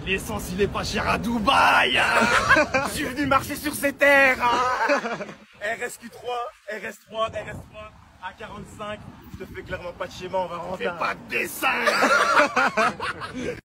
L'essence, il est pas cher à Dubaï. Je suis venu marcher sur ces terres. RSQ3, RS3, RS3, A45. Je te fais clairement pas de schéma, on va rentrer. Fais pas de dessin.